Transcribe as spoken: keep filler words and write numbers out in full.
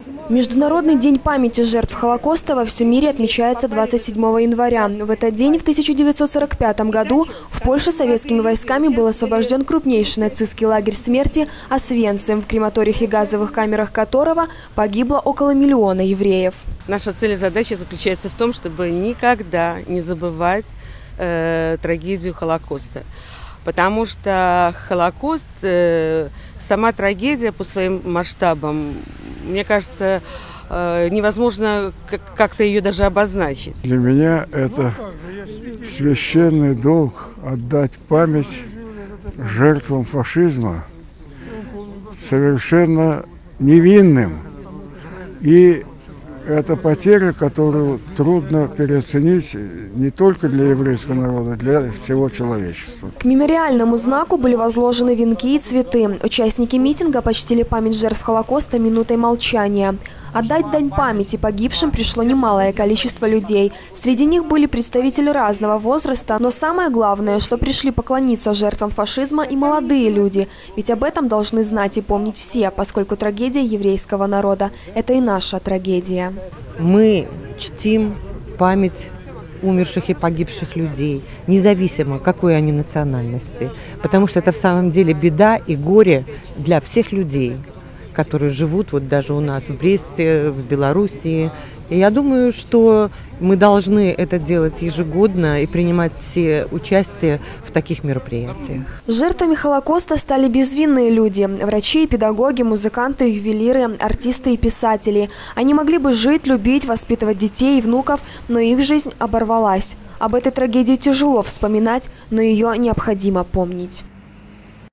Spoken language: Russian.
Международный день памяти жертв Холокоста во всем мире отмечается двадцать седьмого января. В этот день в тысяча девятьсот сорок пятом году в Польше советскими войсками был освобожден крупнейший нацистский лагерь смерти Освенцим, в крематориях и газовых камерах которого погибло около миллиона евреев. Наша цель и задача заключается в том, чтобы никогда не забывать э, трагедию Холокоста. Потому что Холокост, э, сама трагедия по своим масштабам, мне кажется, э, невозможно как-то ее даже обозначить. Для меня это священный долг отдать память жертвам фашизма, совершенно невинным. И это потеря, которую трудно переоценить не только для еврейского народа, для всего человечества. К мемориальному знаку были возложены венки и цветы. Участники митинга почтили память жертв Холокоста минутой молчания. Отдать дань памяти погибшим пришло немалое количество людей. Среди них были представители разного возраста, но самое главное, что пришли поклониться жертвам фашизма и молодые люди. Ведь об этом должны знать и помнить все, поскольку трагедия еврейского народа – это и наша трагедия. Мы чтим память умерших и погибших людей, независимо какой они национальности, потому что это в самом деле беда и горе для всех людей, которые живут вот даже у нас в Бресте, в Белоруссии. И я думаю, что мы должны это делать ежегодно и принимать все участие в таких мероприятиях. Жертвами Холокоста стали безвинные люди – врачи, педагоги, музыканты, ювелиры, артисты и писатели. Они могли бы жить, любить, воспитывать детей и внуков, но их жизнь оборвалась. Об этой трагедии тяжело вспоминать, но ее необходимо помнить.